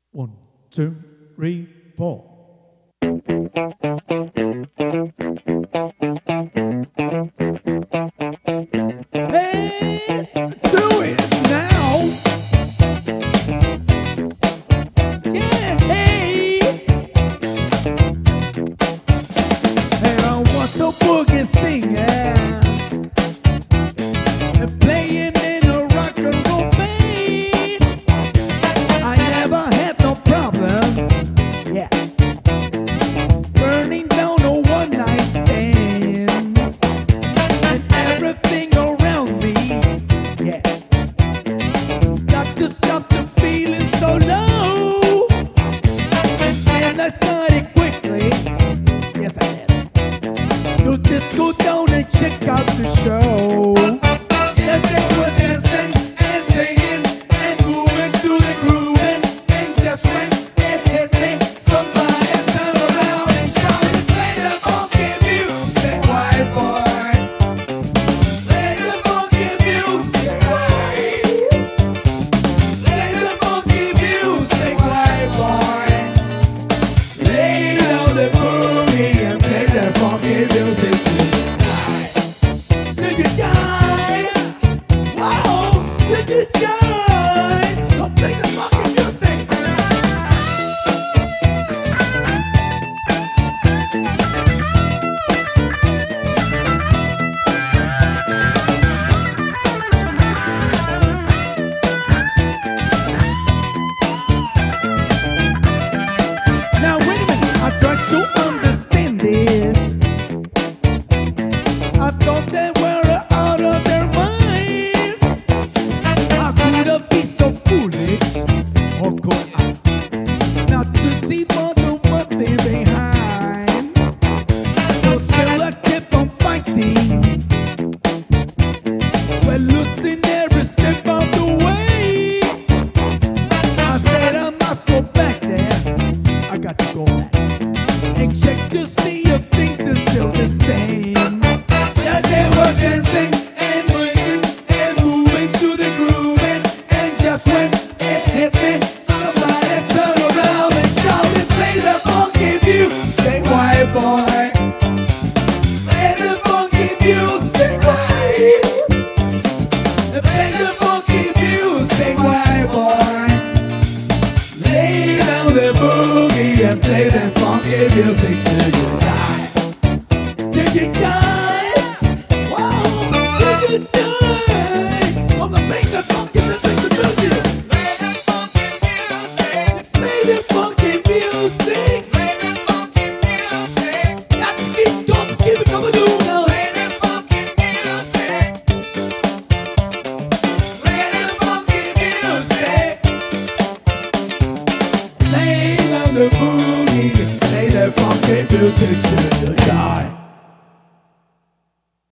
One, two, three, four. Hey, do it now. Yeah, hey. And I want some boogie singing and playing in a rock and roll band. I never had no problems. Yeah. Burning down no one night stands and everything around me. Yeah. Got to stop the feeling so low. And I started quickly. Yes, I did. To disco down and check out the show. The day was dancing and singing and moving to the grooving. And just when it hit me, somebody turned around and shouted, "Play the funky music, white boy. Play the funky music, white. Play the funky music, white boy. Lay down the boogie and play the funky music tonight." Till you die. Wow, till you die. I'll play the funky music. Now wait a minute, I tried to understand this. I thought they were out of their minds. How could I be so foolish? Or could I not to see what they're behind? So still I kept on fighting. Well, losing every step of the way. I said I must go back there. I got to go back and check to see if things are still the same. That they were dancing and swinging and moving to the grooving. And just when it hit me, somebody turned around and shouted, "Play the funky music, white boy. Play the funky music, white. Play the funky music, white boy. Lay down the boogie and play the funky music till you die. Till you die. Wow, till you die. I'm gonna make the funky music to build you. Play the funky music. Play the funky music. Play the funky music. Got to keep talking, keep it coming through now. Play the funky music. Play the funky music. Lay down the boogie, play the funky music too.